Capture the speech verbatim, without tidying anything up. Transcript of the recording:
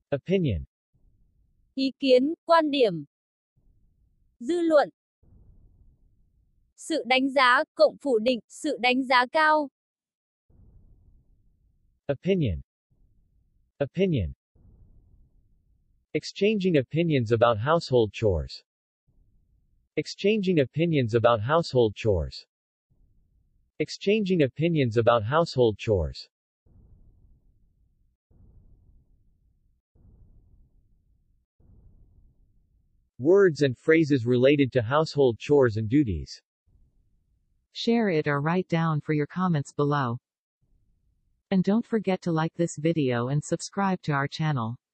Opinion. Ý kiến, quan điểm. Dư luận. Sự đánh giá, cộng phủ định, sự đánh giá cao. Opinion. Opinion. Exchanging opinions about household chores. Exchanging opinions about household chores. Exchanging opinions about household chores. Words and phrases related to household chores and duties. Share it or write down for your comments below. And don't forget to like this video and subscribe to our channel.